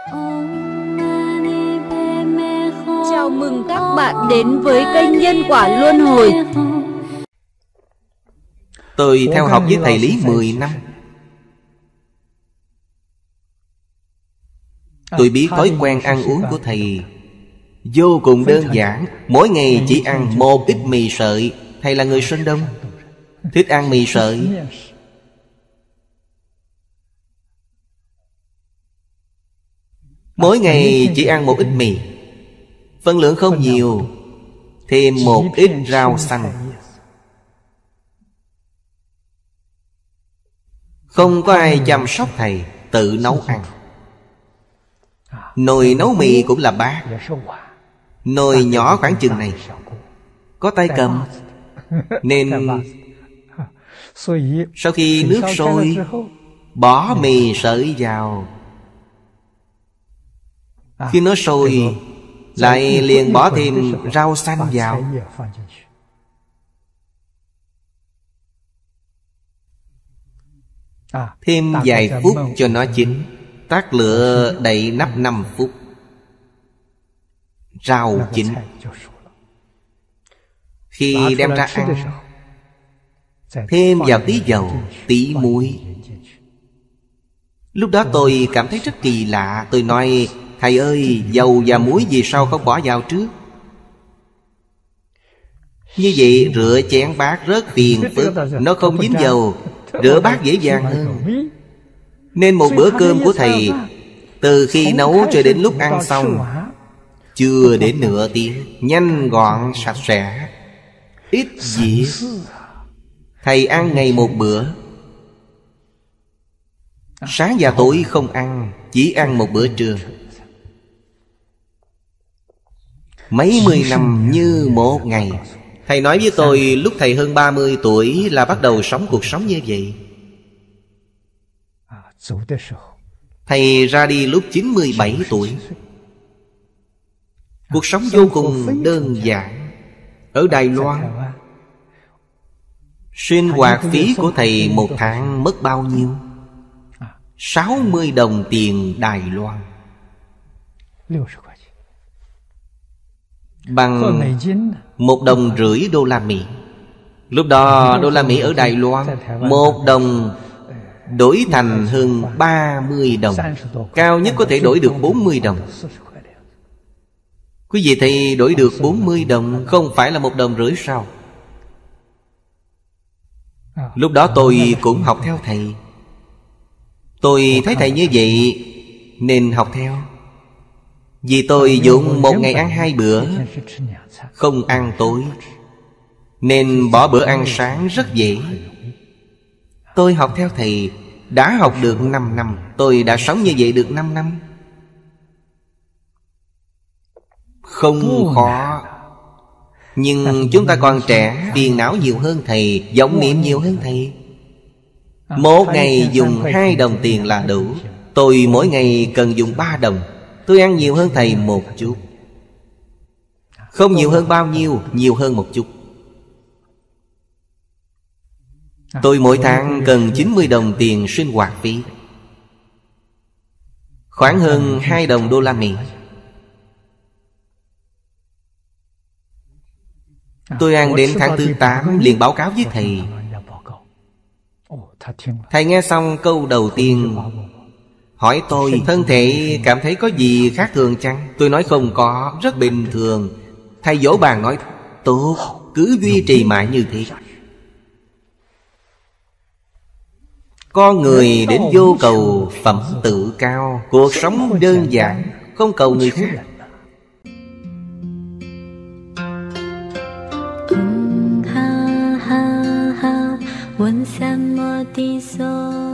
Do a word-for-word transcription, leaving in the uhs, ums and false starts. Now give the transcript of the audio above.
Chào mừng các bạn đến với kênh Nhân Quả Luân Hồi. Tôi theo học với thầy Lý mười năm. Tôi biết thói quen ăn uống của thầy vô cùng đơn giản. Mỗi ngày chỉ ăn một ít mì sợi. Thầy là người Sơn Đông, thích ăn mì sợi. Mỗi ngày chỉ ăn một ít mì, phân lượng không nhiều, thêm một ít rau xanh. Không có ai chăm sóc thầy, tự nấu ăn. Nồi nấu mì cũng là bát, nồi nhỏ khoảng chừng này, có tay cầm. Nên sau khi nước sôi, bỏ mì sợi vào. Khi nó sôi, lại liền bỏ thêm rau xanh vào. Thêm vài phút cho nó chín. Tắt lửa đậy nắp năm phút. Rau chín. Khi đem ra ăn, thêm vào tí dầu, tí muối. Lúc đó tôi cảm thấy rất kỳ lạ. Tôi nói: thầy ơi, dầu và muối vì sao không bỏ vào trước? Như vậy rửa chén bát rất phiền phức, nó không dính dầu, rửa bát dễ dàng hơn. Nên một bữa cơm của thầy, từ khi nấu cho đến lúc ăn xong, chưa đến nửa tiếng, nhanh gọn sạch sẽ, ít việc. Thầy ăn ngày một bữa, sáng và tối không ăn, chỉ ăn một bữa trưa. Mấy mươi năm như một ngày. Thầy nói với tôi lúc thầy hơn ba mươi tuổi là bắt đầu sống cuộc sống như vậy. Thầy ra đi lúc chín mươi bảy tuổi. Cuộc sống vô cùng đơn giản. Ở Đài Loan, sinh hoạt phí của thầy một tháng mất bao nhiêu? sáu mươi đồng tiền Đài Loan, bằng một đồng rưỡi đô la Mỹ. Lúc đó đô la Mỹ ở Đài Loan một đồng đổi thành hơn ba mươi đồng. Cao nhất có thể đổi được bốn mươi đồng. Quý vị thấy đổi được bốn mươi đồng không phải là một đồng rưỡi sao? Lúc đó tôi cũng học theo thầy. Tôi thấy thầy như vậy nên học theo. Vì tôi dụng một ngày ăn hai bữa, không ăn tối, nên bỏ bữa ăn sáng rất dễ. Tôi học theo thầy đã học được năm năm. Tôi đã sống như vậy được năm năm. Không khó. Nhưng chúng ta còn trẻ, phiền não nhiều hơn thầy, vọng niệm nhiều hơn thầy. Một ngày dùng hai đồng tiền là đủ. Tôi mỗi ngày cần dùng ba đồng. Tôi ăn nhiều hơn thầy một chút. Không nhiều hơn bao nhiêu, nhiều hơn một chút. Tôi mỗi tháng cần chín mươi đồng tiền sinh hoạt phí, khoảng hơn hai đồng đô la Mỹ. Tôi ăn đến tháng thứ tám liền báo cáo với thầy. Thầy nghe xong câu đầu tiên hỏi tôi thân thể cảm thấy có gì khác thường chăng? Tôi nói không có, rất bình thường. Thầy vỗ bàn nói: tốt, cứ duy trì mãi như thế. Con người đến vô cầu phẩm tự cao, cuộc sống đơn giản, không cầu người khác. Vấn